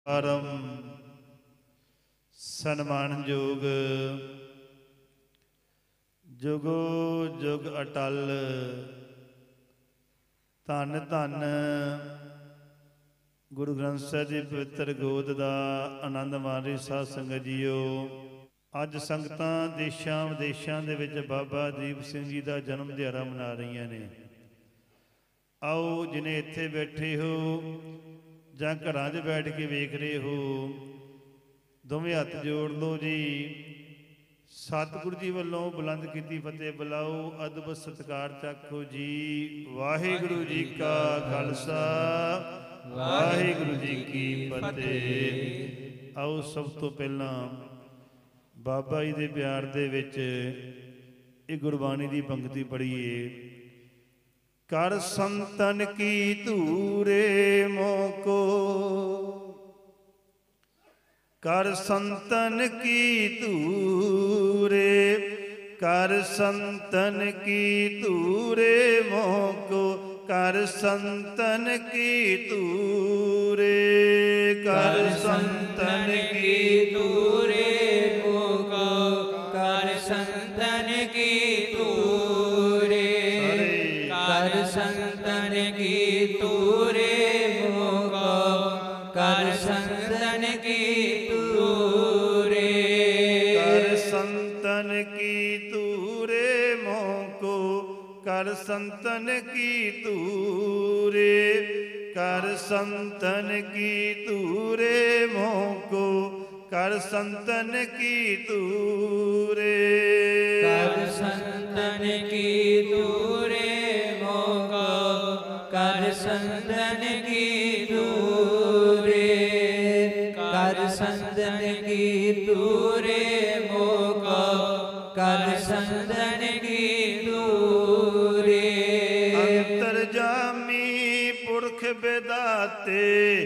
ਪਰਮ ਸਨਮਾਨਯੋਗ ਜੁਗੋ ਜੁਗ ਅਟਲ ਧੰਨ ਧੰਨ ਗੁਰੂ ਗ੍ਰੰਥ ਸਾਹਿਬ ਦੀ ਪਵਿੱਤਰ ਗੋਦ ਦਾ ਆਨੰਦ ਮਾਣ ਰਹੀ ਸਾਧ ਸੰਗਤ ਜੀਓ। ਅੱਜ ਸੰਗਤਾਂ ਦੇਸ਼ਾਂ ਵਿਦੇਸ਼ਾਂ ਦੇ ਵਿੱਚ ਬਾਬਾ ਦੀਪ ਸਿੰਘ ਜੀ ਦਾ ਜਨਮ ਦਿਹਾੜਾ ਮਨਾ ਰਹੀਆਂ ਨੇ। ਆਓ ਜਿਨੇ ਇੱਥੇ ਬੈਠੇ ਹੋ ਜਾਂ ਘਰਾਂ 'ਚ ਬੈਠ ਕੇ ਵੇਖ ਰਹੇ ਹੋ, ਦੋਵੇਂ ਹੱਥ ਜੋੜ ਲਓ ਜੀ। ਸਤਿਗੁਰੂ ਜੀ ਵੱਲੋਂ ਬੁਲੰਦ ਕੀਤੀ ਫਤਿਹ ਬੁਲਾਓ, ਅਦਬ ਸਤਿਕਾਰ ਚੱਖੋ ਜੀ। ਵਾਹਿਗੁਰੂ ਜੀ ਕਾ ਖਾਲਸਾ, ਵਾਹਿਗੁਰੂ ਜੀ ਕੀ ਫਤਿਹ। ਆਓ ਸਭ ਤੋਂ ਪਹਿਲਾਂ ਬਾਬਾ ਜੀ ਦੇ ਪਿਆਰ ਦੇ ਵਿੱਚ ਇਹ ਗੁਰਬਾਣੀ ਦੀ ਪੰਕਤੀ ਪੜ੍ਹੀਏ। ਕਰ ਸੰਤਨ ਕੀ ਧੂਰੇ ਮੋਕੋ, ਕਰ ਸੰਤਨ ਕੀ ਧੂਰੇ, ਕਰ ਸੰਤਨ ਕੀ ਧੂਰੇ ਮੋਕੋ, ਕਰ ਸੰਤਨ ਕੀ ਧੂਰੇ, ਕਰ ਸੰਤਨ ਕੀ ਧੂਰੇ ਮੋਕੋ, ਕਰ ਸੰਤਨ ਕੀ ਧੂਰੇ, ਕਰ ਸੰਤਨ ਕੀ ਧੂਰੇ ਮੋਕੋ, ਕਰ ਸੰਤਨ ਕੀ ਧੂਰੇ, ਕਰ ਸੰਤਨ ਕੀ ਧੂਰੇ ਮੋਕੋ, ਕਰ ਸੰਤਨ ਕੀ ਧੂਰੇ, ਕਰ ਸੰਤਨ ਕੀ ਧੂਰੇ ਮੋਕੋ, ਕਰ ਸੰਤਨ ਕੀ ਧੂਰੇ, ਕਰ ਸੰਤਨ ਕੀ ਧੂਰੇ ਮੋਕੋ, ਕਰ ਸੰਤਨ ਕੀ ਧੂਰੇ, ਕਰ ਸੰਤਨ ਕੀ ਧੂਰੇ ਮੋਕੋ, ਕਰ ਸੰਤਨ ਕੀ ਧੂਰੇ। ਅੰਤਰਜਾਮੀ ਪੁਰਖ ਵਿਦਾਤੇ,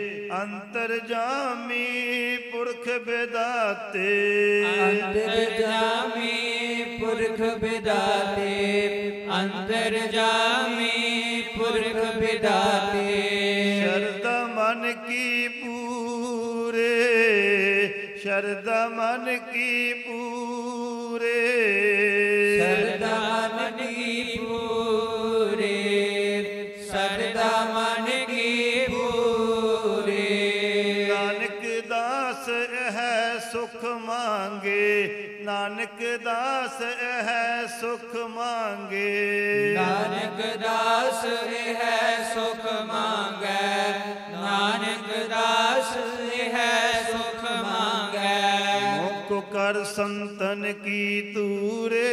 ਅੰਤਰਜਾਮੀ ਪੁਰਖ ਵਿਦਾਤੇ, ਅੰਤਰਜਾਮੀ ਪੁਰਖ ਵਿਦਾਤੇ, ਅੰਤਰਜਾਮੀ ਪੁਰਖ ਵਿਦਾਤੇ। ਸ਼ਰਧਾ ਮਨ ਕੀ ਪੂਰੇ, ਸ਼ਰਧਾ ਮਨ ਕੀ ਪੂਰੇ, ਸ਼ਰਧਾ ਮਨ ਕੀ ਪੂਰੇ, ਸ਼ਰਧਾ ਮਨ ਕੀ ਪੂਰੇ। ਨਾਨਕ ਦਾਸ ਇਹ ਸੁਖ ਮੰਗੇ, ਨਾਨਕ ਦਾਸ ਇਹ ਸੁਖ ਮੰਗੇ, ਨਾਨਕ ਦਾਸ ਇਹ ਸੁਖ ਮੰਗੈ, ਨਾਨਕ ਦਾਸ ਇਹ ਸੁਖ ਮੰਗੈ। ਮੁਖ ਕਰ ਸੰਤਨ ਕੀ ਧੂਰੇ,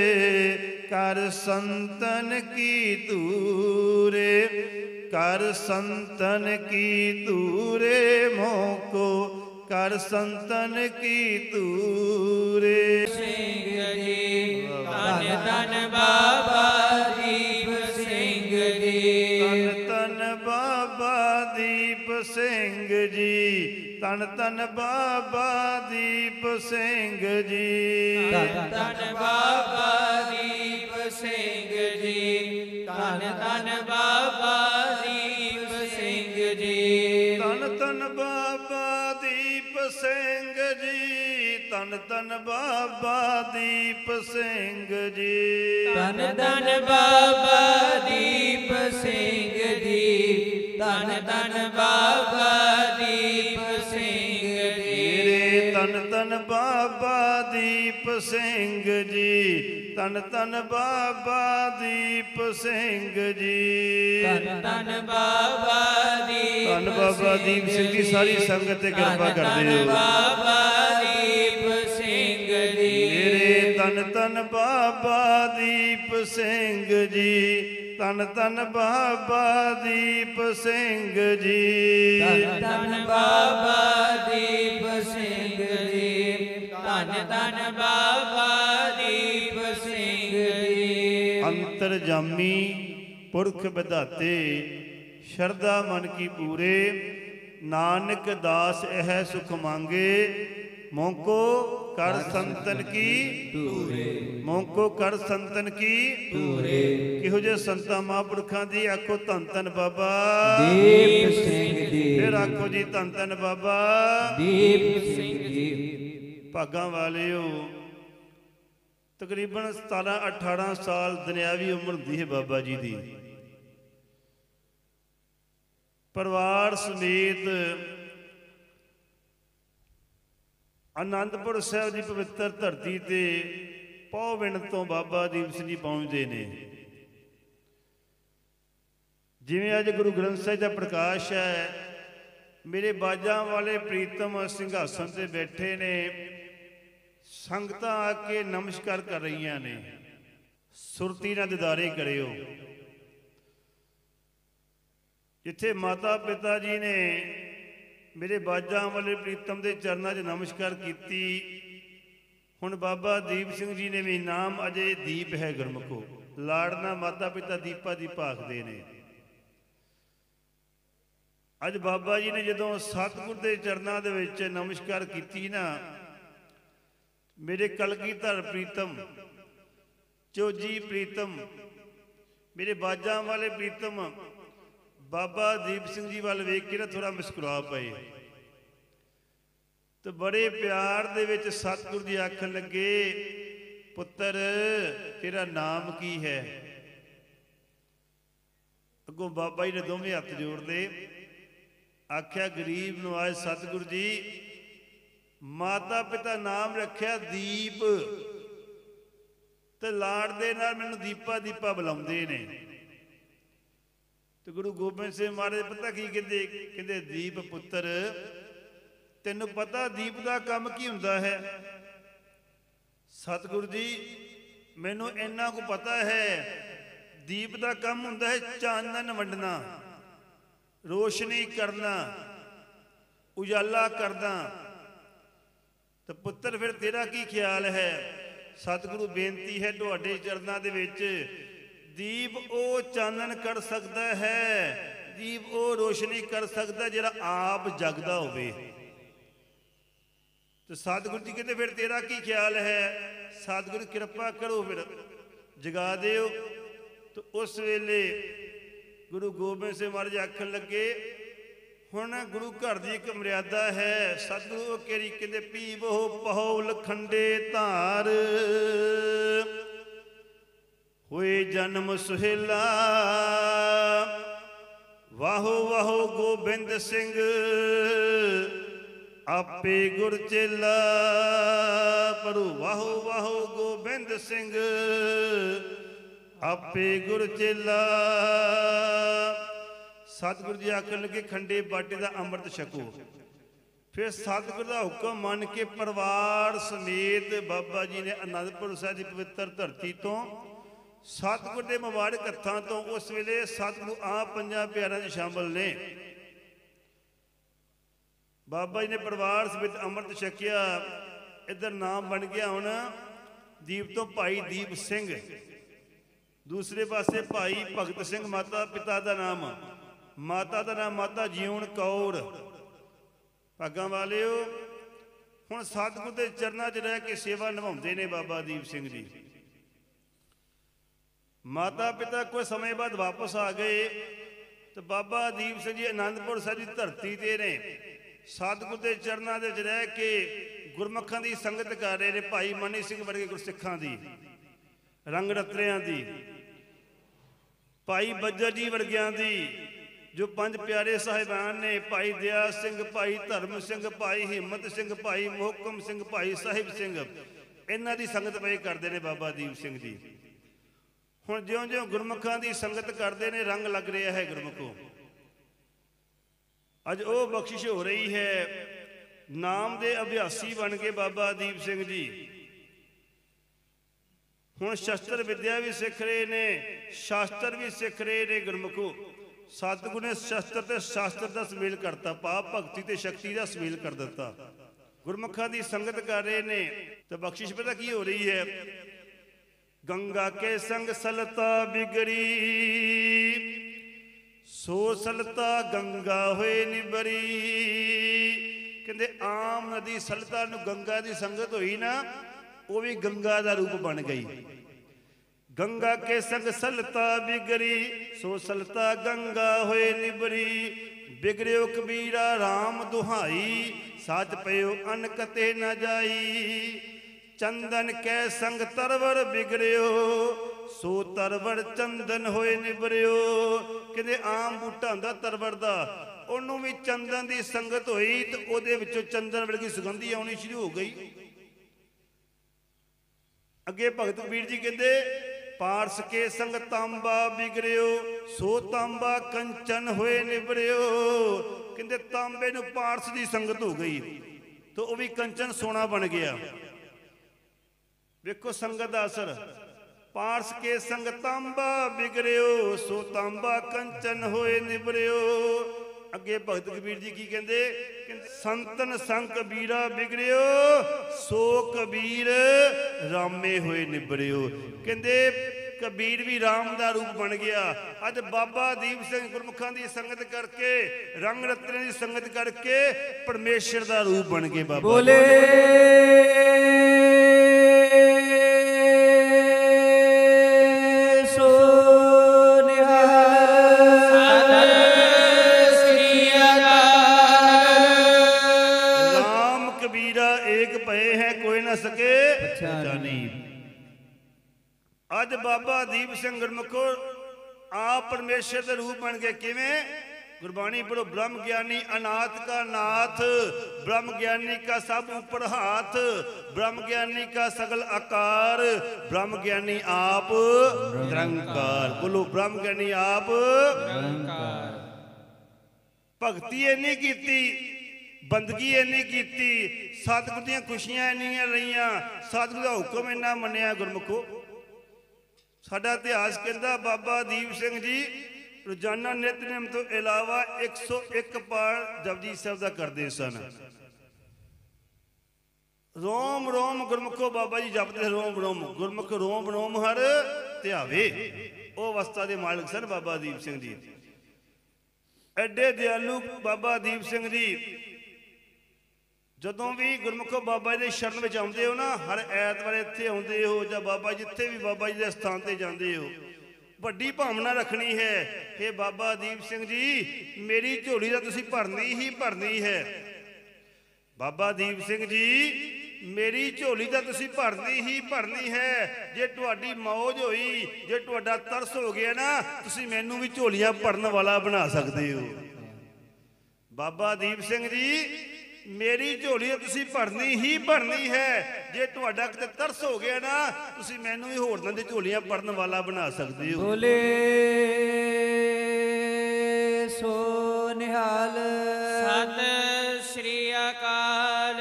ਕਰ ਸੰਤਨ ਕੀ ਧੂਰੇ, ਕਰ ਸੰਤਨ ਕੀ ਧੂਰੇ ਮੋਕੋ, ਕਰ ਸੰਤਨ ਕੀ ਧੂਰੇ। ਸਿੰਘ ਜੀ ਧੰਨ ਧੰਨ ਬਾਬਾ ਦੀਪ ਸਿੰਘ ਜੀ, ਧੰਨ ਧੰਨ ਬਾਬਾ ਦੀਪ ਸਿੰਘ ਜੀ, ਧੰਨ ਧੰਨ ਬਾਬਾ ਦੀਪ ਸਿੰਘ ਜੀ, ਧੰਨ ਧੰਨ ਬਾਬਾ ਦੀਪ ਸਿੰਘ ਜੀ, ਧੰਨ ਧੰਨ ਬਾਬਾ ਦੀਪ ਸਿੰਘ ਜੀ, ਧੰਨ ਧੰਨ ਬਾਬਾ ਦੀਪ ਸਿੰਘ ਜੀ, ਧੰਨ ਧੰਨ ਬਾਬਾ ਦੀਪ ਸਿੰਘ ਜੀ, ਧੰਨ ਧੰਨ ਬਾਬਾ ਦੀਪ ਸਿੰਘ ਜੀ, ਧੰਨ ਧੰਨ ਬਾਬਾ ਦੀਪ ਸਿੰਘ ਜੀ। ਧੰਨ ਧੰਨ ਬਾਬਾ ਦੀਪ ਸਿੰਘ ਜੀ, ਧੰਨ ਧੰਨ ਬਾਬਾ ਦੀਪ ਸਿੰਘ ਜੀ, ਧੰਨ ਧੰਨ ਬਾਬਾ ਦੀਪ, ਧੰਨ ਬਾਬਾ ਦੀਪ ਸਿੰਘ ਜੀ। ਸਾਰੀ ਸੰਗਤ ਤੇ ਕਿਰਪਾ ਕਰਦੇ ਹੋ। ਬਾਬਾ ਦੀਪ ਸਿੰਘ ਜੀ ਮੇਰੇ, ਧੰਨ ਧੰਨ ਬਾਬਾ ਦੀਪ ਸਿੰਘ ਜੀ, ਧੰਨ ਧੰਨ ਬਾਬਾ ਦੀਪ ਸਿੰਘ ਜੀ, ਧੰਨ ਧੰਨ ਬਾਬਾ ਦੀਪ ਸਿੰਘ ਜੀ, ਧੰਨ ਧੰਨ ਬਾਬਾ ਦੀਪ ਸਿੰਘ ਜੀ। ਅੰਤਰਜਾਮੀ ਪੁਰਖ ਵਿਧਾਤੇ, ਸ਼ਰਧਾ ਮਨ ਕੀ ਪੂਰੇ, ਨਾਨਕ ਦਾਸ ਇਹ ਸੁਖ ਮੰਗੇ, ਮੋਂਕੋ ਕਰ ਸੰਤਨ ਕੀ ਧੂਰੇ, ਮੋਂਕੋ ਕਰ ਸੰਤਨ ਕੀ ਧੂਰੇ। ਕਿਹੋ ਜਿਹੇ ਸੰਤਾਂ ਮਹਾਂਪੁਰਖਾਂ ਦੀ ਆਖੋ ਧੰਨ ਧੰਨ ਬਾਬਾ ਦੀਪ ਸਿੰਘ ਜੀ, ਫਿਰ ਆਖੋ ਜੀ ਧੰਨ ਧੰਨ ਬਾਬਾ ਦੀਪ ਸਿੰਘ ਜੀ। ਭਾਗਾਂ ਵਾਲਿਓ, ਤਕਰੀਬਨ 17-18 ਸਾਲ ਦੁਨਿਆਵੀ ਉਮਰ ਹੁੰਦੀ ਹੈ ਬਾਬਾ ਜੀ ਦੀ। ਪਰਿਵਾਰ ਸਮੇਤ ਆਨੰਦਪੁਰ ਸਾਹਿਬ ਦੀ ਪਵਿੱਤਰ ਧਰਤੀ ਤੇ ਪੌਵਿੰਡ ਤੋਂ ਬਾਬਾ ਦੀਪ ਸਿੰਘ ਜੀ ਪਹੁੰਚਦੇ ਨੇ। ਜਿਵੇਂ ਅੱਜ ਗੁਰੂ ਗ੍ਰੰਥ ਸਾਹਿਬ ਦਾ ਪ੍ਰਕਾਸ਼ ਹੈ, ਮੇਰੇ ਬਾਜਾਂ ਵਾਲੇ ਪ੍ਰੀਤਮ ਸਿੰਘਾਸਨ ਤੇ ਬੈਠੇ ਨੇ, ਸੰਗਤਾਂ ਆ ਕੇ ਨਮਸਕਾਰ ਕਰ ਰਹੀਆਂ ਨੇ। ਸੁਰਤੀ ਨਾਲ ਦਿਦਾਰੇ ਕਰਿਓ। ਜਿੱਥੇ ਮਾਤਾ ਪਿਤਾ ਜੀ ਨੇ ਮੇਰੇ ਬਾਜਾਂ ਵਾਲੇ ਪ੍ਰੀਤਮ ਦੇ ਚਰਨਾਂ 'ਚ ਨਮਸਕਾਰ ਕੀਤੀ, ਹੁਣ ਬਾਬਾ ਦੀਪ ਸਿੰਘ ਜੀ ਨੇ ਵੀ ਨਾਮ ਅਜੇ ਦੀਪ ਹੈ ਗੁਰਮੁਖੋ। ਲਾੜਨਾ ਮਾਤਾ ਪਿਤਾ ਦੀਪਾ ਦੀਪ ਆਖਦੇ ਨੇ। ਅੱਜ ਬਾਬਾ ਜੀ ਨੇ ਜਦੋਂ ਸਤਿਗੁਰ ਦੇ ਚਰਨਾਂ ਦੇ ਵਿੱਚ ਨਮਸਕਾਰ ਕੀਤੀ ਨਾ, ਮੇਰੇ ਕਲਗੀਧਰ ਪ੍ਰੀਤਮ, ਚੋਜੀ ਪ੍ਰੀਤਮ, ਮੇਰੇ ਬਾਜਾਂ ਵਾਲੇ ਪ੍ਰੀਤਮ ਬਾਬਾ ਦੀਪ ਸਿੰਘ ਜੀ ਵੱਲ ਵੇਖ ਕੇ ਨਾ ਥੋੜਾ ਮੁਸਕਰਾ ਪਏ ਤੇ ਬੜੇ ਪਿਆਰ ਦੇ ਵਿੱਚ ਸਤਿਗੁਰ ਜੀ ਆਖਣ ਲੱਗੇ, ਪੁੱਤਰ ਤੇਰਾ ਨਾਮ ਕੀ ਹੈ? ਅੱਗੋਂ ਬਾਬਾ ਜੀ ਨੇ ਦੋਵੇਂ ਹੱਥ ਜੋੜਦੇ, ਆਖਿਆ ਗਰੀਬ ਨਵਾਜ਼ ਸਤਿਗੁਰ ਜੀ, ਮਾਤਾ ਪਿਤਾ ਨਾਮ ਰੱਖਿਆ ਦੀਪ, ਤੇ ਲਾੜ ਦੇ ਨਾਲ ਮੈਨੂੰ ਦੀਪਾ ਦੀਪਾ ਬੁਲਾਉਂਦੇ ਨੇ। ਤੇ ਗੁਰੂ ਗੋਬਿੰਦ ਸਿੰਘ ਮਹਾਰਾਜ ਪਤਾ ਕੀ ਕਹਿੰਦੇ? ਕਹਿੰਦੇ ਦੀਪ ਪੁੱਤਰ, ਤੈਨੂੰ ਪਤਾ ਦੀਪ ਦਾ ਕੰਮ ਕੀ ਹੁੰਦਾ ਹੈ? ਸਤਿਗੁਰ ਜੀ ਮੈਨੂੰ ਇੰਨਾ ਕੁ ਪਤਾ ਹੈ, ਦੀਪ ਦਾ ਕੰਮ ਹੁੰਦਾ ਹੈ ਚਾਨਣ ਵੰਡਣਾ, ਰੋਸ਼ਨੀ ਕਰਨਾ, ਉਜਾਲਾ ਕਰਨਾ। ਤੇ ਪੁੱਤਰ ਫਿਰ ਤੇਰਾ ਕੀ ਖਿਆਲ ਹੈ? ਸਤਿਗੁਰੂ ਬੇਨਤੀ ਹੈ ਤੁਹਾਡੇ ਚਰਨਾਂ ਦੇ ਵਿੱਚ, ਦੀਪ ਉਹ ਚਾਨਣ ਕਰ ਸਕਦਾ ਹੈ, ਦੀਪ ਉਹ ਰੋਸ਼ਨੀ ਕਰ ਸਕਦਾ ਜਿਹੜਾ ਆਪ ਜਗਦਾ ਹੋਵੇ। ਤੇ ਸਤਿਗੁਰੂ ਜੀ ਕਹਿੰਦੇ ਫਿਰ ਤੇਰਾ ਕੀ ਖਿਆਲ ਹੈ? ਸਤਿਗੁਰੂ ਕਿਰਪਾ ਕਰੋ ਫਿਰ ਜਗਾ ਦਿਓ। ਤੇ ਉਸ ਵੇਲੇ ਗੁਰੂ ਗੋਬਿੰਦ ਸਿੰਘ ਮਹਾਰਾਜ ਆਖਣ ਲੱਗੇ, ਹੁਣ ਗੁਰੂ ਘਰ ਦੀ ਇੱਕ ਮਰਿਆਦਾ ਹੈ। ਸਤਿਗੁਰੂ ਉਹ ਕਿਹੜੀ? ਕਹਿੰਦੇ ਪੀਵੋ ਪਹੋ ਲਖੰਡੇ ਧਾਰ, ਹੋਏ ਜਨਮ ਸੁਹੇਲਾ, ਵਾਹੋ ਵਾਹੋ ਗੋਬਿੰਦ ਸਿੰਘ, ਆਪੇ ਗੁਰ ਚੇਲਾ। ਪੜੋ ਵਾਹੋ ਵਾਹੋ ਗੋਬਿੰਦ ਸਿੰਘ, ਆਪੇ ਗੁਰ ਚੇਲਾ। ਸਤਿਗੁਰੂ ਜੀ ਆਖਣ ਲੱਗੇ ਖੰਡੇ ਬਾਟੇ ਦਾ ਅੰਮ੍ਰਿਤ ਛਕੋ। ਫਿਰ ਸਤਿਗੁਰ ਦਾ ਹੁਕਮ ਮੰਨ ਕੇ ਪਰਿਵਾਰ ਸਮੇਤ ਬਾਬਾ ਜੀ ਨੇ ਆਨੰਦਪੁਰ ਸਾਹਿਬ ਦੀ ਪਵਿੱਤਰ ਧਰਤੀ ਤੋਂ, ਸਤਿਗੁਰ ਦੇ ਮੁਬਾਰਕ ਹੱਥਾਂ ਤੋਂ, ਉਸ ਵੇਲੇ ਸਤਿਗੁਰੂ ਆਪ ਪੰਜਾਂ ਪਿਆਰਿਆਂ 'ਚ ਸ਼ਾਮਲ ਨੇ। ਬਾਬਾ ਜੀ ਨੇ ਪਰਿਵਾਰ ਸਮੇਤ ਅੰਮ੍ਰਿਤ ਛਕਿਆ। ਇੱਧਰ ਨਾਮ ਬਣ ਗਿਆ ਹੁਣ ਦੀਪ ਤੋਂ ਭਾਈ ਦੀਪ ਸਿੰਘ, ਦੂਸਰੇ ਪਾਸੇ ਭਾਈ ਭਗਤ ਸਿੰਘ ਮਾਤਾ ਪਿਤਾ ਦਾ ਨਾਮ, ਮਾਤਾ ਦਾ ਨਾਮ ਮਾਤਾ ਜਿਉਣ ਕੌਰ। ਭਾਗਾਂ ਵਾਲਿਓ, ਹੁਣ ਸਤਿਗੁਰ ਦੇ ਚਰਨਾਂ 'ਚ ਰਹਿ ਕੇ ਸੇਵਾ ਨਿਭਾਉਂਦੇ ਨੇ ਬਾਬਾ ਦੀਪ ਸਿੰਘ ਜੀ। ਮਾਤਾ ਪਿਤਾ ਕੁਝ ਸਮੇਂ ਬਾਅਦ ਵਾਪਸ ਆ ਗਏ ਤੇ ਬਾਬਾ ਦੀਪ ਸਿੰਘ ਜੀ ਆਨੰਦਪੁਰ ਸਾਹਿਬ ਦੀ ਧਰਤੀ ਤੇ ਨੇ। ਸਤਿਗੁਰ ਦੇ ਚਰਨਾਂ ਦੇ ਵਿੱਚ ਰਹਿ ਕੇ ਗੁਰਮੁਖਾਂ ਦੀ ਸੰਗਤ ਕਰ ਰਹੇ ਨੇ। ਭਾਈ ਮਨੀ ਸਿੰਘ ਵਰਗੇ ਗੁਰਸਿੱਖਾਂ ਦੀ, ਰੰਗ ਰਤਰਿਆਂ ਦੀ, ਭਾਈ ਬੱਜਰ ਜੀ ਵਰਗਿਆਂ ਦੀ, ਜੋ ਪੰਜ ਪਿਆਰੇ ਸਾਹਿਬਾਨ ਨੇ, ਭਾਈ ਦਇਆ ਸਿੰਘ, ਭਾਈ ਧਰਮ ਸਿੰਘ, ਭਾਈ ਹਿੰਮਤ ਸਿੰਘ, ਭਾਈ ਮੋਹਕਮ ਸਿੰਘ, ਭਾਈ ਸਾਹਿਬ ਸਿੰਘ, ਇਹਨਾਂ ਦੀ ਸੰਗਤ ਪਏ ਕਰਦੇ ਨੇ ਬਾਬਾ ਦੀਪ ਸਿੰਘ ਜੀ। ਹੁਣ ਜਿਉਂ-ਜਿਉਂ ਗੁਰਮੁਖਾਂ ਦੀ ਸੰਗਤ ਕਰਦੇ ਨੇ, ਰੰਗ ਲੱਗ ਰਿਹਾ ਹੈ ਗੁਰਮੁਖੋ। ਅੱਜ ਉਹ ਬਖਸ਼ਿਸ਼ ਹੋ ਰਹੀ ਹੈ। ਨਾਮ ਦੇ ਅਭਿਆਸੀ ਬਣ ਕੇ ਬਾਬਾ ਦੀਪ ਸਿੰਘ ਜੀ ਹੁਣ ਸ਼ਸਤਰ ਵਿਦਿਆ ਵੀ ਸਿੱਖ ਰਹੇ ਨੇ, ਸ਼ਾਸਤਰ ਵੀ ਸਿੱਖ ਰਹੇ ਨੇ ਗੁਰਮੁਖੋ। ਸਤਿਗੁਰੂ ਨੇ ਸ਼ਸਤਰ ਤੇ ਸ਼ਾਸਤਰ ਦਾ ਸੁਮੇਲ ਕਰਤਾ, ਭਾਵ ਭਗਤੀ ਤੇ ਸ਼ਕਤੀ ਦਾ ਸੁਮੇਲ ਕਰ ਦਿੱਤਾ। ਗੁਰਮੁਖਾਂ ਦੀ ਸੰਗਤ ਕਰ ਰਹੇ ਨੇ ਤੇ ਬਖਸ਼ਿਸ਼ ਪਤਾ ਕੀ ਹੋ ਰਹੀ ਹੈ? ਗੰਗਾ ਕੇ ਸੰਗ ਸਲਤਾ ਬਿਗੜੀ, ਸੋ ਸਲਤਾ ਗੰਗਾ ਹੋਏ ਨਿਬਰੀ। ਕਹਿੰਦੇ ਆਮ ਨਦੀ ਸਲਤਾ ਨੂੰ ਗੰਗਾ ਦੀ ਸੰਗਤ ਹੋਈ ਨਾ, ਉਹ ਵੀ ਗੰਗਾ ਦਾ ਰੂਪ ਬਣ ਗਈ। ਗੰਗਾ ਕੇ ਸੰਗ ਸਲਤਾ ਬਿਗਰੀ, ਸੋ ਸਲਤਾ ਗੰਗਾ ਹੋਏ ਨਿਬਰੀ। ਬਿਗੜਿਓ ਕਬੀਰਾ ਰਾਮ ਦੁਹਾਈ, ਸਾਚ ਪਇਓ ਅਨਕਤੇ ਨਾ ਜਾਈ। ਚੰਦਨ ਕੈ ਸੰਗ ਤਰਵਰ ਬਿਗੜਿਓ, ਸੋ ਤਰਵਰ ਚੰਦਨ ਹੋਏ ਨਿਬਰਿਓ। ਕਹਿੰਦੇ ਆਮ ਬੂਟਾ ਹੁੰਦਾ ਤਰਵਰ ਦਾ, ਉਹਨੂੰ ਵੀ ਚੰਦਨ ਦੀ ਸੰਗਤ ਹੋਈ ਤੇ ਉਹਦੇ ਵਿੱਚੋਂ ਚੰਦਨ ਵਰਗੀ ਸੁਗੰਧੀ ਆਉਣੀ ਸ਼ੁਰੂ ਹੋ ਗਈ। ਅੱਗੇ ਭਗਤ ਕਬੀਰ ਜੀ ਕਹਿੰਦੇ ਪਾਰਸ ਕੇ ਸੰਗ ਤਾਂਬਾ ਬਿਗੜਿਓ, ਸੋ ਤਾਂਬਾ ਕੰਚਨ ਹੋਏ ਨਿਬਰਿਓ। ਕਹਿੰਦੇ ਤਾਂਬੇ ਨੂੰ ਪਾਰਸ ਦੀ ਸੰਗਤ ਹੋ ਗਈ ਤੇ ਉਹ ਵੀ ਕੰਚਨ ਸੋਨਾ ਬਣ ਗਿਆ। ਵੇਖੋ ਸੰਗਤ ਦਾ ਅਸਰ। ਪਾਰਸ ਕੇ ਸੰਗ ਤਾਂਬਾ ਬਿਗੜਿਓ, ਸੋ ਤਾਂਬਾ ਕੰਚਨ ਹੋਏ ਨਿਬਰਿਓ। ਅੱਗੇ ਭਗਤ ਕਬੀਰ ਜੀ ਕੀ ਕਹਿੰਦੇ? ਕਹਿੰਦੇ ਸੰਤਨ ਸੰਗ ਕਬੀਰਾ ਬਿਗੜਿਓ, ਸੋ ਕਬੀਰ ਰਾਮੇ ਹੋਏ ਨਿਬਰਿਓ। ਕਹਿੰਦੇ ਕਬੀਰ ਵੀ ਰਾਮ ਦਾ ਰੂਪ ਬਣ ਗਿਆ। ਅੱਜ ਬਾਬਾ ਦੀਪ ਸਿੰਘ ਗੁਰਮੁਖਾਂ ਦੀ ਸੰਗਤ ਕਰਕੇ, ਰੰਗ ਰਤਨਾਂ ਦੀ ਸੰਗਤ ਕਰਕੇ ਪਰਮੇਸ਼ਰ ਦਾ ਰੂਪ ਬਣ ਗਏ ਬਾਬਾ। ਬੋਲੇ ਸਕੇ ਜਾਨੀ। ਅੱਜ ਬਾਬਾ ਦੀਪ ਸਿੰਘ ਗੁਰਮੁਖੋ ਆਪ ਪਰਮੇਸ਼ਰ ਦੇ ਰੂਪ ਬਣ ਕੇ ਕਿਵੇਂ? ਗੁਰਬਾਣੀ ਪੜੋ, ਬ੍ਰਹਮ ਗਿਆਨੀ ਅਨਾਥ ਕਾ ਨਾਥ, ब्रह्म ज्ञानी का सब ऊपर हाथ, ब्रह्म ज्ञानी का सगल आकार, ब्रह्म ज्ञानी आप निरंकार। बोलो ब्रह्म ज्ञानी आप निरंकार। भगती इन्नी कीती, बंदगी इन्नी कीती, सतगुर दी खुशियां इन्नियां लईयां, सतगुर दा हुक्म इन्ना मन्निया। गुरमुखो साडा इतिहास कहंदा बाबा दीप सिंह जी रोजाना नितनेम तो इलावा 101 पाठ जपजी साहिब दा करदे सन। रोम रोम गुरमुखो बाबा जी जपदे रोम रोम, गुरमुख रोम रोम हर ध्यावे। ओ अवस्था दे मालिक सन बाबा दीप सिंह जी। एडे दयालु बाबा दीप सिंह जी जदों भी गुरमुखो बाबा जी के शरण में आते हो ना, हर ऐतवार इत्थे आते हो या बाबा जिथे भी बाबा जी के स्थान पर जाते हो, वड्डी भावना रखनी है, हे बाबा दीप सिंह जी मेरी झोली तो तुसीं भरनी ही भरनी है। बाबा दीप सिंह जी मेरी झोली तो तुसीं भरनी ही भरनी है। जे तुहाडी मौज होई, जे तुहाडा तरस हो गया ना, तुसीं मैनूं भी झोलियां भरन वाला बना सकते हो। बाबा दीप सिंह जी मेरी झोली तुसीं भरनी ही भरनी है। जे तुहाडा किते तरस हो गया ना, तुसीं मैनूं भी होरनां दी झोलियां भरन वाला बना सकते हो। बोले सो निहाल सत श्री अकाल।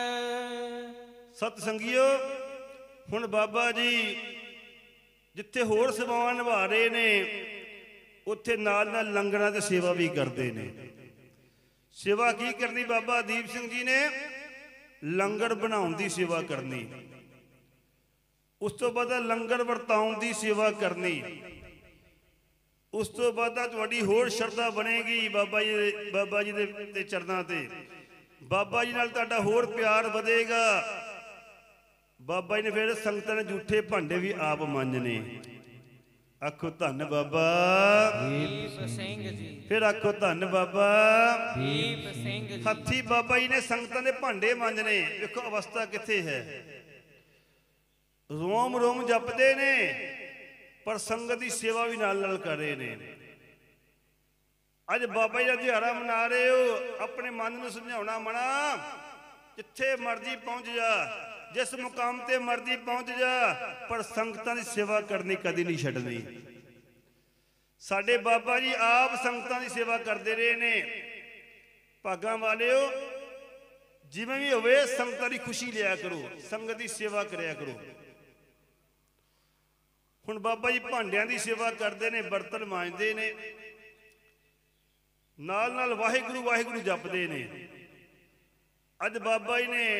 सत संगियो हुण बाबा जी जिथे होर सेवावां निभा रहे ने, उत्थे नाल नाल लंगरां ते सेवा भी करते ने। सेवा की करनी? बाबा दीप सिंह जी ने लंगर बनाउण दी सेवा करनी, उस तो बाद लंगर वरताउण दी सेवा करनी, उस तो बाद तुहाडी होर शरधा बनेगी बाबा जी दे चरनां ते। बाबा जी नाल तुहाडा होर प्यार वधेगा। बाबा जी ने फिर संगतां ने झूठे भांडे भी आप मांजने। आखो धन बाबा दीप सिंह जी, फिर आखो धन बाबा दीप सिंह जी। हथी बाबा जी ने संगतां दे भांडे मांजने। देखो अवस्था किथे है। रोम रोम जपदे ने पर संगत की सेवा भी नाल नाल कर रहे ने। अज बाबा जी दा दिहाड़ा मना रहे हो, अपने मन नूं समझाउणा मना, जिथे मर्जी पहुंच जा, जिस मुकाम ते मर्जी पहुंच जा, पर संगतां दी सेवा करनी कदी नहीं छड्डनी। साडे बाबा जी आप संगतां दी सेवा करते रहे ने। भागां वालिओ जिवें भी होवे संगतां दी खुशी लिया करो, संगत दी सेवा करया करो। हुण बाबा जी भांडियां दी सेवा करते ने, बर्तन मांजते ने, नाल नाल वाहिगुरू वाहिगुरू जपदे ने। अज बाबा जी ने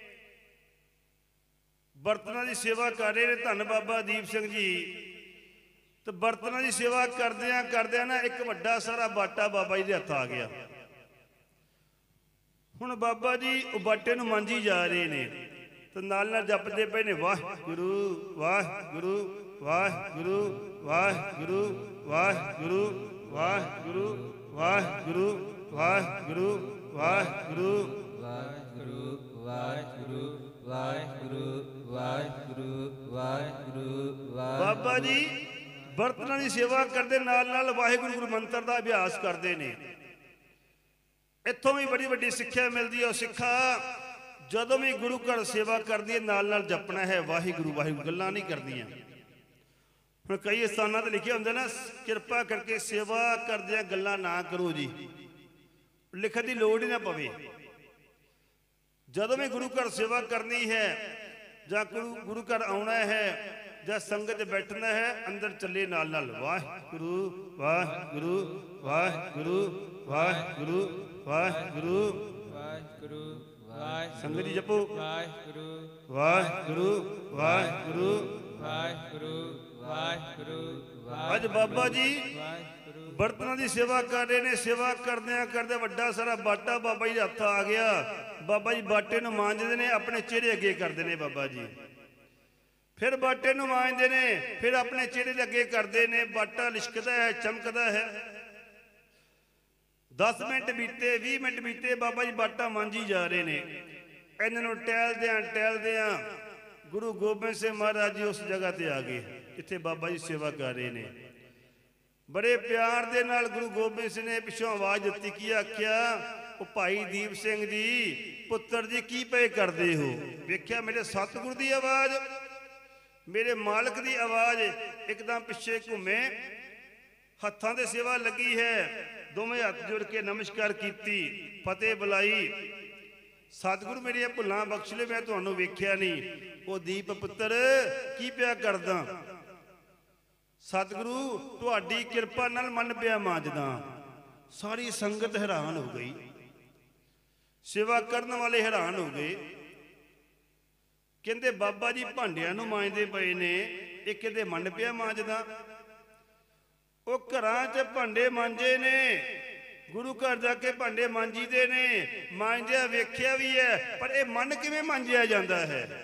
बर्तनों की सेवा कर रहे हैं, धन बाबा दीप सिंह जी। तो बर्तनों की सेवा करदियां करदियां ना एक वड्डा सारा बाटा बाबा जी के हथ आ गया। ਹੁਣ ਬਾਬਾ ਜੀ ਉਹ ਬਾਟੇ ਨੂੰ ਮਾਂਜੀ ਜਾ ਰਹੇ ਨੇ ਤੇ ਨਾਲ ਨਾਲ ਜਪਦੇ ਪਏ ਨੇ ਵਾਹਿਗੁਰੂ ਵਾਹਿਗੁਰੂ ਵਾਹਿਗੁਰੂ ਵਾਹਿਗੁਰੂ ਵਾਹਿਗੁਰੂ ਵਾਹਿਗੁਰੂ ਵਾਹਿਗੁਰੂ ਵਾਹਿਗੁਰੂ ਵਾਹਿਗੁਰੂ ਵਾਹਿਗੁਰੂ ਵਾਹਿਗੁਰੂ ਵਾਹਿਗੁਰੂ ਵਾਹਿਗੁਰੂ ਵਾਹਿਗੁਰੂ। ਬਾਬਾ ਜੀ ਬਰਤਨਾਂ ਦੀ ਸੇਵਾ ਕਰਦੇ ਨਾਲ ਨਾਲ ਵਾਹਿਗੁਰੂ ਗੁਰੂ ਮੰਤਰ ਦਾ ਅਭਿਆਸ ਕਰਦੇ ਨੇ। ਇੱਥੋਂ ਵੀ ਬੜੀ ਵੱਡੀ ਸਿੱਖਿਆ ਮਿਲਦੀ ਹੈ। ਸਿੱਖਾ ਜਦੋਂ ਵੀ ਗੁਰੂ ਘਰ ਸੇਵਾ ਕਰਦੀ ਹੈ ਨਾਲ ਨਾਲ ਜਪਣਾ ਹੈ ਵਾਹਿਗੁਰੂ ਵਾਹਿਗੁਰੂ, ਗੱਲਾਂ ਨਹੀਂ ਕਰਦੀਆਂ। ਹੁਣ ਕਈ ਸਥਾਨਾਂ ਤੇ ਲਿਖਿਆ ਹੁੰਦਾ ਨਾ, ਕਿਰਪਾ ਕਰਕੇ ਸੇਵਾ ਕਰਦਿਆਂ ਗੱਲਾਂ ਨਾ ਕਰੋ ਜੀ, ਲਿਖਣ ਦੀ ਲੋੜ ਹੀ ਨਾ ਪਵੇ। ਜਦੋਂ ਵੀ ਗੁਰੂ ਘਰ ਸੇਵਾ ਕਰਨੀ ਹੈ ਜਾਂ ਗੁਰੂ ਘਰ ਆਉਣਾ ਹੈ ਜਾਂ ਸੰਗਤ ਬੈਠਣਾ ਹੈ, ਅੰਦਰ ਚੱਲੇ ਨਾਲ ਨਾਲ ਵਾਹਿਗੁਰੂ ਵਾਹਿਗੁਰੂ ਵਾਹਿਗੁਰੂ ਵਾਹਿਗੁਰੂ ਵਾਹਿਗੁਰੂ ਵਾਹਿਗੁਰੂ ਵਾਹਿਗੁਰੂ। ਸੰਗਤ ਜੀ ਜਪੋ ਵਾਹਿਗੁਰੂ ਵਾਹਿਗੁਰੂ ਵਾਹਿਗੁਰੂ ਵਾਹਿਗੁਰੂ ਵਾਹਿਗੁਰੂ। ਅੱਜ ਬਾਬਾ ਜੀ ਵਾਹਿਗੁਰੂ ਬਰਤਨਾਂ ਦੀ ਸੇਵਾ ਕਰ ਰਹੇ ਨੇ। ਸੇਵਾ ਕਰਦਿਆਂ ਕਰਦੇ ਵੱਡਾ ਸਾਰਾ ਬਾਟਾ ਬਾਬਾ ਜੀ ਦੇ ਹੱਥ ਆ ਗਿਆ। ਬਾਬਾ ਜੀ ਬਾਟੇ ਨੂੰ ਮਾਂਜਦੇ ਨੇ, ਆਪਣੇ ਚਿਹਰੇ ਅੱਗੇ ਕਰਦੇ ਨੇ ਬਾਬਾ ਜੀ। ਫਿਰ ਬਾਟੇ ਨੂੰ ਮਾਂਜਦੇ ਨੇ, ਫਿਰ ਆਪਣੇ ਚਿਹਰੇ ਦੇ ਅੱਗੇ ਕਰਦੇ ਨੇ। ਬਾਟਾ ਲਿਸ਼ਕਦਾ ਹੈ, ਚਮਕਦਾ ਹੈ। 10 ਮਿੰਟ ਬੀਤੇ, 20 ਮਿੰਟ ਬੀਤੇ, ਬਾਬਾ ਜੀ ਬਾਟਾ ਮਾਂਜੀ ਜਾ ਰਹੇ ਨੇ। ਇਹਨਾਂ ਨੂੰ ਟਹਿਲਦਿਆਂ ਗੁਰੂ ਗੋਬਿੰਦ ਸਿੰਘ ਮਹਾਰਾਜ ਜੀ ਉਸ ਜਗ੍ਹਾ ਤੇ ਆ ਗਏ ਜਿੱਥੇ ਬਾਬਾ ਜੀ ਸੇਵਾ ਕਰ ਰਹੇ ਨੇ। ਬੜੇ ਪਿਆਰ ਦੇ ਨਾਲ ਗੁਰੂ ਗੋਬਿੰਦ ਸਿੰਘ ਨੇ ਪਿੱਛੋਂ ਆਵਾਜ਼ ਦਿੱਤੀ। ਕੀ ਆਖਿਆ? ਉਹ ਭਾਈ ਦੀਪ ਸਿੰਘ ਜੀ, ਪੁੱਤਰ ਜੀ ਕੀ ਪਏ ਕਰਦੇ ਹੋ? ਵੇਖਿਆ ਮੇਰੇ ਸਤਿਗੁਰੂ ਦੀ ਆਵਾਜ਼, ਮੇਰੇ ਮਾਲਕ ਦੀ ਆਵਾਜ਼। ਇੱਕਦਮ ਪਿੱਛੇ ਘੁੰਮੇ, ਹੱਥਾਂ ਤੇ ਸੇਵਾ ਲੱਗੀ ਹੈ। ਦੋਵੇਂ ਹੱਥ ਜੋੜ ਕੇ ਨਮਸਕਾਰ ਕੀਤੀ, ਫਤਿਹ ਬੁਲਾਈ। ਸਤਿਗੁਰੂ ਮੇਰੀਆਂ ਭੁੱਲਾਂ ਬਖਸ਼ ਲੈ, ਮੈਂ ਤੁਹਾਨੂੰ ਵੇਖਿਆ ਨਹੀਂ। ਉਹ ਦੀਪ ਪੁੱਤਰ ਕੀ ਪਿਆ ਕਰਦਾ? ਸਤਿਗੁਰੂ ਤੁਹਾਡੀ ਕਿਰਪਾ ਨਾਲ ਮਨ ਪਿਆ ਮਾਂਜਦਾ। ਸਾਰੀ ਸੰਗਤ ਹੈਰਾਨ ਹੋ ਗਈ, ਸੇਵਾ ਕਰਨ ਵਾਲੇ ਹੈਰਾਨ ਹੋ ਗਏ। ਕਹਿੰਦੇ ਬਾਬਾ ਜੀ ਭਾਂਡਿਆਂ ਨੂੰ ਮਾਂਜਦੇ ਪਏ ਨੇ, ਇਹ ਕਿਤੇ ਮਨ ਪਿਆ ਮਾਂਜਦਾ? ਉਹ ਘਰਾਂ 'ਚ ਭਾਂਡੇ ਮਾਂਜੇ ਨੇ, ਗੁਰੂ ਘਰ ਜਾ ਕੇ ਭਾਂਡੇ ਮਾਂਜੀਦੇ ਨੇ, ਮਾਂਜਿਆ ਵੇਖਿਆ ਵੀ ਹੈ, ਪਰ ਇਹ ਮਨ ਕਿਵੇਂ ਮਾਂਜਿਆ ਜਾਂਦਾ ਹੈ?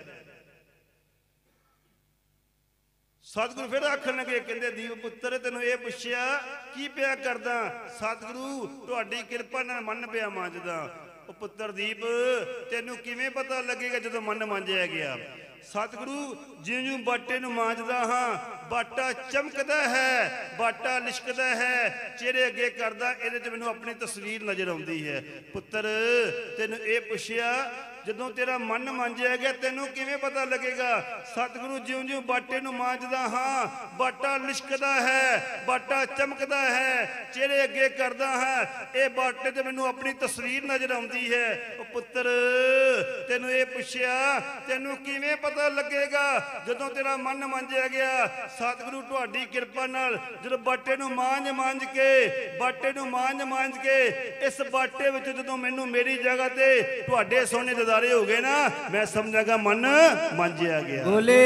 ਸਤਿਗੁਰੂ ਫਿਰ ਆਖਣ ਲੱਗੇ, ਕਹਿੰਦੇ ਦੀਪ ਪੁੱਤਰ ਤੈਨੂੰ ਇਹ ਪੁੱਛਿਆ ਕੀ ਪਿਆ ਕਰਦਾ? ਸਤਿਗੁਰੂ ਤੁਹਾਡੀ ਕਿਰਪਾ ਨਾਲ ਮਨ ਪਿਆ ਮਾਂਜਦਾ। ਉਹ ਪੁੱਤਰ ਦੀਪ ਤੈਨੂੰ ਕਿਵੇਂ ਪਤਾ ਲੱਗੇਗਾ ਜਦੋਂ ਮਨ ਮਾਂਜਿਆ ਗਿਆ? ਸਤਿਗੁਰੂ ਜਿਉਂ ਬਾਟੇ ਨੂੰ ਮਾਂਜਦਾ ਹਾਂ, ਬਾਟਾ ਚਮਕਦਾ ਹੈ, ਬਾਟਾ ਲਿਸ਼ਕਦਾ ਹੈ, ਚਿਹਰੇ ਅੱਗੇ ਕਰਦਾ, ਇਹਦੇ 'ਚ ਮੈਨੂੰ ਆਪਣੀ ਤਸਵੀਰ ਨਜ਼ਰ ਆਉਂਦੀ ਹੈ। ਪੁੱਤਰ ਤੈਨੂੰ ਇਹ ਪੁੱਛਿਆ ਜਦੋਂ ਤੇਰਾ ਮਨ ਮਾਂਜਿਆ ਗਿਆ ਤੈਨੂੰ ਕਿਵੇਂ ਪਤਾ ਲੱਗੇਗਾ? ਸਤਿਗੁਰੂ ਜਿਉਂ ਬਾਟੇ ਨੂੰ ਮਾਂਜਦਾ ਹਾਂ, ਬਾਟਾ ਲਿਸ਼ਕਦਾ ਹੈ, ਬਾਟਾ ਚਮਕਦਾ ਹੈ, ਚਿਹਰੇ ਅੱਗੇ ਕਰਦਾ ਹਾਂ, ਇਹ ਬਾਟੇ ਤੇ ਮੈਨੂੰ ਆਪਣੀ ਤਸਵੀਰ ਨਜ਼ਰ ਆਉਂਦੀ ਹੈ। ਉਹ ਪੁੱਤਰ ਤੈਨੂੰ ਇਹ ਪੁੱਛਿਆ ਤੈਨੂੰ ਕਿਵੇਂ ਪਤਾ ਲੱਗੇਗਾ ਜਦੋਂ ਤੇਰਾ ਮਨ ਮਾਂਜਿਆ ਗਿਆ? ਸਤਿਗੁਰੂ ਤੁਹਾਡੀ ਕਿਰਪਾ ਨਾਲ ਜਦੋਂ ਬਾਟੇ ਨੂੰ ਮਾਂਜ ਕੇ ਇਸ ਬਾਟੇ ਵਿੱਚ ਜਦੋਂ ਮੈਨੂੰ ਮੇਰੀ ਜਗ੍ਹਾ ਤੇ ਤੁਹਾਡੇ ਸੋਹਣੇ ਦਿਦਾਰੇ ਹੋ ਗਏ ਨਾ, ਮੈਂ ਸਮਝਾਂਗਾ ਮਨ ਮਾਂਜਿਆ ਗਿਆ। ਬੋਲੇ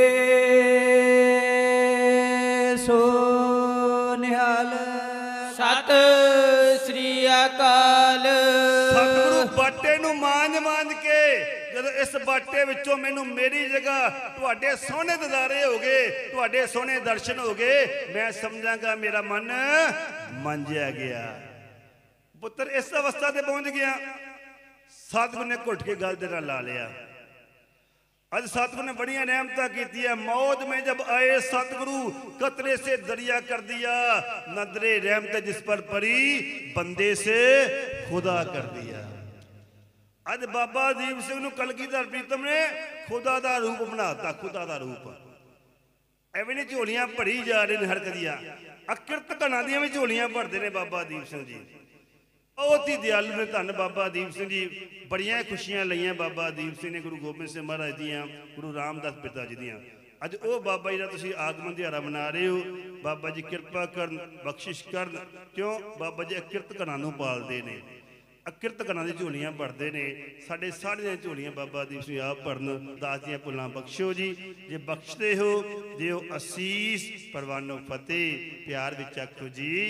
ਸੋ ਨਿਹਾਲ। ਸਤਿ ਸ੍ਰੀ ਅਕਾਲ। ਸਤਿਗੁਰੂ ਬਾਟੇ ਨੂੰ ਮਾਂਜ ਕੇ ਜਦੋਂ ਇਸ ਬਾਟੇ ਵਿੱਚੋਂ ਮੈਨੂੰ ਮੇਰੀ ਜਗ੍ਹਾ ਤੁਹਾਡੇ ਸੋਹਣੇ ਦਿਦਾਰੇ ਹੋ ਗਏ, ਤੁਹਾਡੇ ਸੋਹਣੇ ਦਰਸ਼ਨ ਹੋ ਗਏ, ਮੈਂ ਸਮਝਾਂਗਾ ਮੇਰਾ ਮਨ ਮਾਂਜਿਆ ਗਿਆ। ਪੁੱਤਰ ਇਸ ਅਵਸਥਾ ਤੇ ਪਹੁੰਚ ਗਿਆ। ਸਤਿਗੁਰੂ ਨੇ ਘੁੱਟ ਕੇ ਗਲ ਦੇ ਨਾਲ ਲਾ ਲਿਆ। ਅੱਜ सतगुरु ने बड़िया रहमता की है। मौत में जब आए सतगुरु कतरे से दरिया कर दिया, नदरे रहमत जिस पर पड़ी बंदे से खुदा कर दिया। अज बाबा दीप सिंह कलगीधर प्रीतम ने खुदा का रूप बनाता, खुदा का रूप एवं नहीं झोलियां भरी जा रहे हर कदिया अकिरत घना दियां भी झोलियां भरते हैं बाबा दीप सिंह जी। बहुत ही दयालु ने धन बाबा दीप सिंह जी। बड़िया खुशियां लईयां बाबा दीप सिंह ने गुरु गोबिंद सिंह महाराज दियां, गुरु रामदास पिता जी दियां। अज वो बाबा जी का तुसीं आगमन दिहाड़ा मना रहे हो। बाबा जी किरपा करन, बख्शिश करन। क्यों बाबा जी अकिरत घना नूं पालदे ने, अकिरत घना दी झोलियां भरदे ने। साडे सारियां झोलियां बाबा दीप सिंह आप भरन। दास दियां भुल्लां बख्शो जी, जे बख्शदे हो दिओ असीस, परवानो फतेह। प्यार विच आखो जी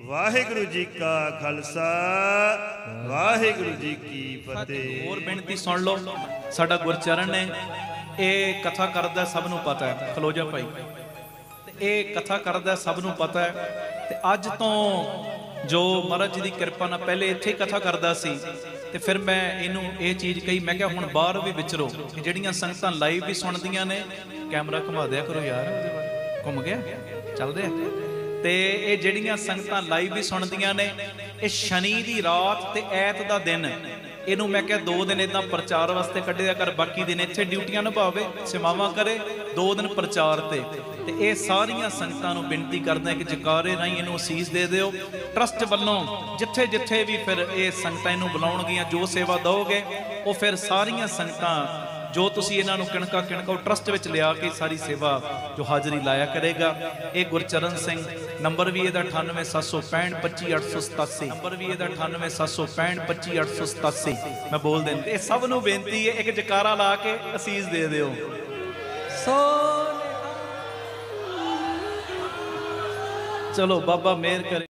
ਵਾਹਿਗੁਰੂ ਜੀ ਕਾ ਖਾਲਸਾ ਵਾਹਿਗੁਰੂ ਜੀ ਕੀ ਫਤਿਹ। ਹੋਰ ਬੇਨਤੀ ਸੁਣ ਲਓ, ਸਾਡਾ ਗੁਰਚਰਨ ਨੇ ਇਹ ਕਥਾ ਕਰਦਾ, ਸਭ ਨੂੰ ਪਤਾ ਹੈ, ਖਲੋ ਜਾ ਭਾਈ, ਇਹ ਕਥਾ ਕਰਦਾ ਸਭ ਨੂੰ ਪਤਾ ਹੈ। ਤੇ ਅੱਜ ਤੋਂ ਜੋ ਮਹਾਰਾਜ ਜੀ ਦੀ ਕਿਰਪਾ ਨਾਲ ਪਹਿਲੇ ਇੱਥੇ ਕਥਾ ਕਰਦਾ ਸੀ, ਤੇ ਫਿਰ ਮੈਂ ਇਹਨੂੰ ਇਹ ਚੀਜ਼ ਕਹੀ, ਮੈਂ ਕਿਹਾ ਹੁਣ ਬਾਹਰ ਵੀ ਵਿਚਰੋ, ਜਿਹੜੀਆਂ ਸੰਗਤਾਂ ਲਾਈਵ ਵੀ ਸੁਣਦੀਆਂ ਨੇ, ਕੈਮਰਾ ਘੁਮਾ ਦਿਆ ਕਰੋ ਯਾਰ, ਘੁੰਮ ਗਿਆ, ਚੱਲਦੇ ਆ। ਤੇ ਇਹ ਜਿਹੜੀਆਂ ਸੰਗਤਾਂ ਲਾਈਵ ਵੀ ਸੁਣਦੀਆਂ ਨੇ, ਇਹ ਸ਼ਨੀ ਦੀ ਰਾਤ ਤੇ ਐਤ ਦਾ ਦਿਨ, ਇਹਨੂੰ ਮੈਂ ਕਿਹਾ 2 ਦਿਨ ਇਦਾਂ ਪ੍ਰਚਾਰ ਵਾਸਤੇ ਕੱਢਿਆ ਕਰ, ਬਾਕੀ ਦਿਨ ਇੱਥੇ ਡਿਊਟੀਆਂ ਨਿਭਾਵੇ, ਸੇਵਾਵਾਂ ਕਰੇ, 2 ਦਿਨ ਪ੍ਰਚਾਰ ਤੇ ਇਹ ਸਾਰੀਆਂ ਸੰਗਤਾਂ ਨੂੰ ਬੇਨਤੀ ਕਰਦਾ ਕਿ ਜਕਾਰੇ ਰਾਹੀਂ ਇਹਨੂੰ ਅਸੀਸ ਦੇ ਦਿਓ। ਟਰਸਟ ਵੱਲੋਂ ਜਿੱਥੇ ਜਿੱਥੇ ਵੀ ਫਿਰ ਇਹ ਸੰਗਤਾਂ ਇਹਨੂੰ ਬੁਲਾਉਣਗੀਆਂ, ਜੋ ਸੇਵਾ ਦਓਗੇ ਉਹ ਫਿਰ ਸਾਰੀਆਂ ਸੰਗਤਾਂ ਜੋ ਤੁਸੀਂ ਇਹਨਾਂ ਨੂੰ ਕਿਣਕਾ ਟਰਸਟ ਵਿੱਚ ਲਿਆ ਕੇ ਸਾਰੀ ਸੇਵਾ ਜੋ ਹਾਜ਼ਰੀ ਲਾਇਆ ਕਰੇਗਾ। ਇਹ ਗੁਰਚਰਨ ਸਿੰਘ, ਨੰਬਰ ਵੀ ਇਹਦਾ 9876525887, ਨੰਬਰ ਵੀ ਇਹਦਾ 9876525887। ਮੈਂ ਬੋਲ ਦਿੰਦਾ, ਇਹ ਸਭ ਨੂੰ ਬੇਨਤੀ ਹੈ, ਇੱਕ ਜਕਾਰਾ ਲਾ ਕੇ ਅਸੀਸ ਦੇ ਦਿਓ। ਚਲੋ ਬਾਬਾ ਮਿਹਰ ਕਰੇ।